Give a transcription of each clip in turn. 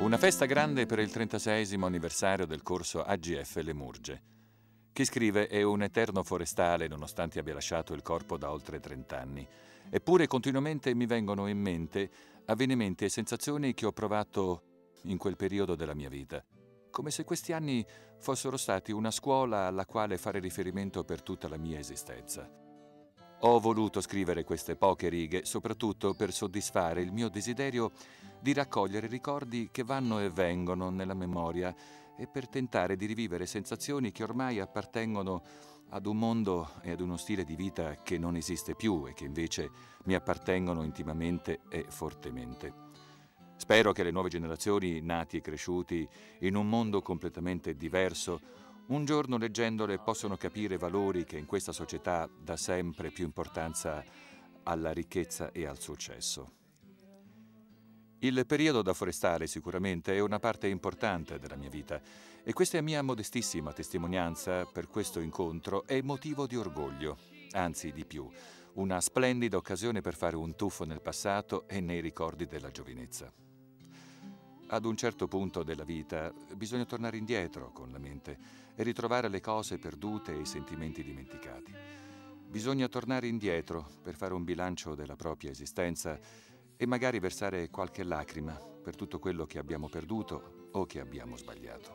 Una festa grande per il 36esimo anniversario del corso AGF Le Murge. Chi scrive è un eterno forestale nonostante abbia lasciato il corpo da oltre 30 anni. Eppure continuamente mi vengono in mente avvenimenti e sensazioni che ho provato in quel periodo della mia vita. Come se questi anni fossero stati una scuola alla quale fare riferimento per tutta la mia esistenza. Ho voluto scrivere queste poche righe soprattutto per soddisfare il mio desiderio di raccogliere ricordi che vanno e vengono nella memoria e per tentare di rivivere sensazioni che ormai appartengono ad un mondo e ad uno stile di vita che non esiste più e che invece mi appartengono intimamente e fortemente. Spero che le nuove generazioni, nati e cresciuti in un mondo completamente diverso, un giorno leggendole possano capire valori che in questa società dà sempre più importanza alla ricchezza e al successo. Il periodo da forestale sicuramente è una parte importante della mia vita e questa mia modestissima testimonianza per questo incontro è motivo di orgoglio, anzi di più, una splendida occasione per fare un tuffo nel passato e nei ricordi della giovinezza. Ad un certo punto della vita bisogna tornare indietro con la mente e ritrovare le cose perdute e i sentimenti dimenticati. Bisogna tornare indietro per fare un bilancio della propria esistenza e magari versare qualche lacrima per tutto quello che abbiamo perduto o che abbiamo sbagliato.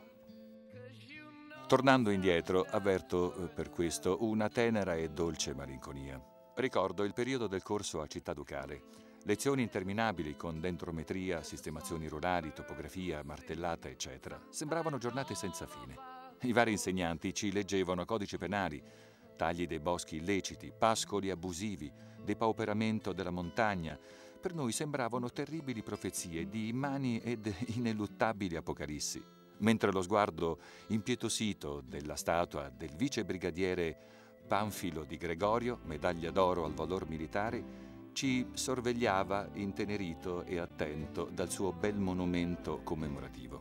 Tornando indietro, avverto per questo una tenera e dolce malinconia. Ricordo il periodo del corso a Città Ducale. Lezioni interminabili con dendrometria, sistemazioni rurali, topografia, martellata, eccetera. Sembravano giornate senza fine. I vari insegnanti ci leggevano codici penali, tagli dei boschi illeciti, pascoli abusivi, depauperamento della montagna. Per noi sembravano terribili profezie di immani ed ineluttabili apocalissi, mentre lo sguardo impietosito della statua del vice brigadiere Panfilo di Gregorio, medaglia d'oro al valor militare, ci sorvegliava intenerito e attento dal suo bel monumento commemorativo.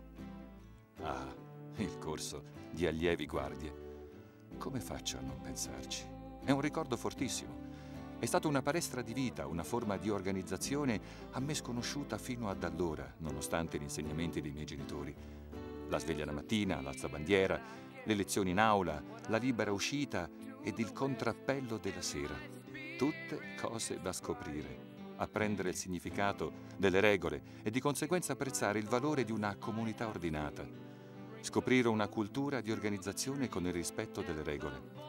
Ah, il corso di allievi guardie. Come faccio a non pensarci? È un ricordo fortissimo. È stata una palestra di vita, una forma di organizzazione a me sconosciuta fino ad allora, nonostante gli insegnamenti dei miei genitori. La sveglia la mattina, l'alzabandiera, le lezioni in aula, la libera uscita ed il contrappello della sera. Tutte cose da scoprire, apprendere il significato delle regole e di conseguenza apprezzare il valore di una comunità ordinata. Scoprire una cultura di organizzazione con il rispetto delle regole.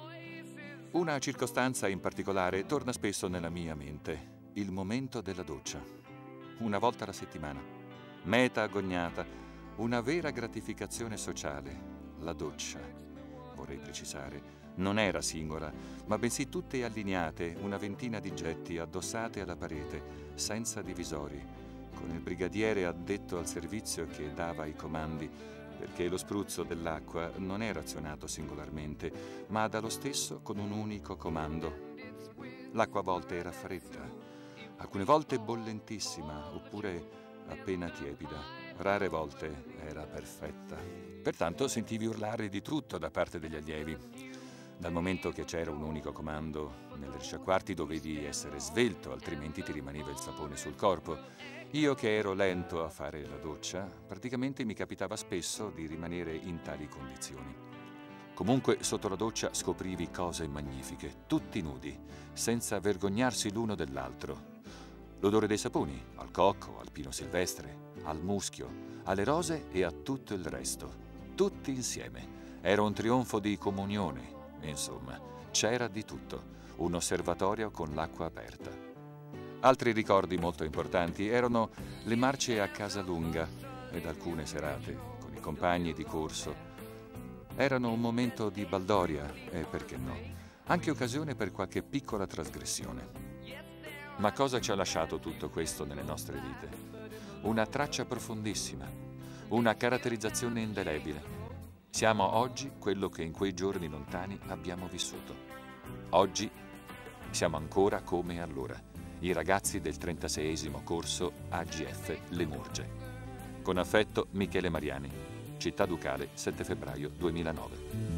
Una circostanza in particolare torna spesso nella mia mente, il momento della doccia. Una volta alla settimana, meta agognata, una vera gratificazione sociale, la doccia. Vorrei precisare, non era singola, ma bensì tutte allineate, una ventina di getti addossate alla parete, senza divisori, con il brigadiere addetto al servizio che dava i comandi, perché lo spruzzo dell'acqua non era azionato singolarmente, ma dallo stesso con un unico comando. L'acqua a volte era fredda, alcune volte bollentissima, oppure appena tiepida. Rare volte era perfetta. Pertanto sentivi urlare di tutto da parte degli allievi. Dal momento che c'era un unico comando, nel risciacquarti dovevi essere svelto, altrimenti ti rimaneva il sapone sul corpo. Io che ero lento a fare la doccia, praticamente mi capitava spesso di rimanere in tali condizioni. Comunque sotto la doccia scoprivi cose magnifiche, tutti nudi, senza vergognarsi l'uno dell'altro. L'odore dei saponi, al cocco, al pino silvestre, al muschio, alle rose e a tutto il resto. Tutti insieme. Era un trionfo di comunione. Insomma, c'era di tutto. Un osservatorio con l'acqua aperta. Altri ricordi molto importanti erano le marce a Casalunga ed alcune serate con i compagni di corso. Erano un momento di baldoria e, perché no, anche occasione per qualche piccola trasgressione. Ma cosa ci ha lasciato tutto questo nelle nostre vite? Una traccia profondissima, una caratterizzazione indelebile. Siamo oggi quello che in quei giorni lontani abbiamo vissuto. Oggi siamo ancora come allora, i ragazzi del 36esimo corso AGF Le Murge. Con affetto, Michele Mariani, Città Ducale, 7 febbraio 2009.